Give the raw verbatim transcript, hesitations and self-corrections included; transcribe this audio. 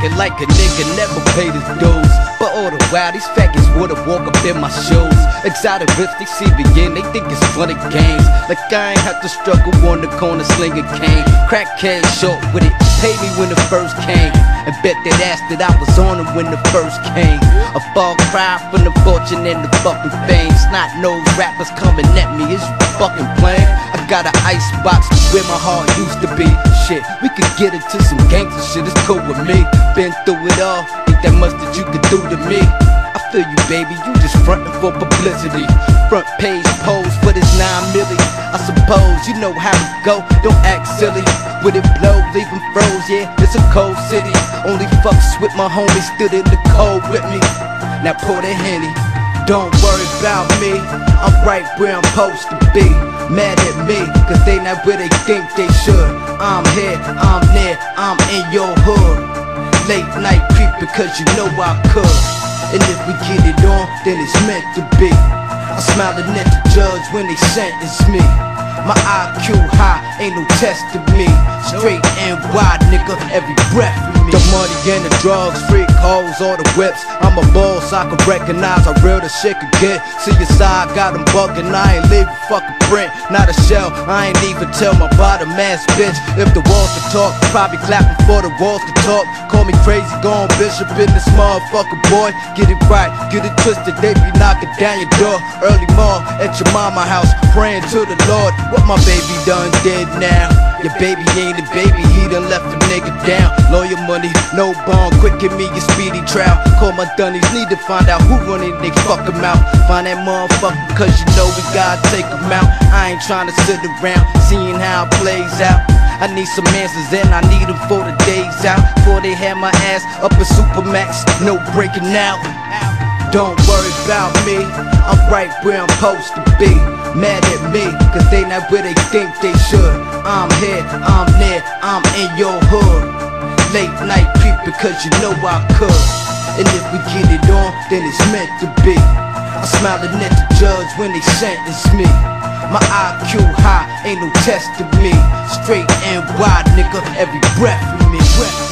acting like a nigga never paid his dues. But all the while, these faggots wanna walk up in my shoes. Exotic rips, they see me in, they think it's funny games. Like I ain't have to struggle on the corner slinging cane. Crackhead short with it, paid me when the first came. And bet that ass that I was on it when the first came. A far cry from the fortune and the fucking fame. Snot nose rappers coming at me, is you fucking playing? I got an ice box where my heart used to be. Shit, we could get into some gangster shit, it's cool with me. Been through it all, ain't that much that you could do to me. I feel you, baby, you just frontin' for publicity. Front page pose for this nine milli. I suppose you know how to go, don't act silly. With it blow, leave 'em froze, yeah, it's a cold city. Only fucks with my homies, stood in the cold with me. Now pour the Henny, don't worry about me, I'm right where I'm supposed to be. Mad at me, cause they not where they think they should. I'm here, I'm there, I'm in your hood. Late night creep because you know I could. And if we get it on, then it's meant to be. I'm smiling at the judge when they sentence me. My I Q high, ain't no testing me. Straight and wide, nigga, every breath with me. The money and the drugs, freak hoes, all the whips. I'm a boss, I can recognize how real the shit could get. See your side, got them bugging, I ain't leaving fucking print. Not a shell, I ain't even tell my bottom ass bitch. If the walls could talk, probably clapping for the walls to talk. Call me crazy, gone bishop in this motherfucker, boy. Get it right, get it twisted, they be knocking down your door. Early morning at your mama house, praying to the Lord. What my baby done dead now? Your baby ain't a baby, he done left a nigga down. Lawyer money, no bond, quick give me your speedy trial. Call my dunnies, need to find out who running they fuck him out. Find that motherfucker, cause you know we gotta take him out. I ain't trying to sit around, seeing how it plays out. I need some answers and I need them for the days out. Before they had my ass up in Supermax, no breaking out. Don't worry about me, I'm right where I'm supposed to be. Mad at me, cause they not where they think they should. I'm here, I'm there, I'm in your hood. Late night creep because you know I could. And if we get it on, then it's meant to be. I'm smiling at the judge when they sentence me. My I Q high, ain't no testing me. Straight and wide, nigga, every breath with me.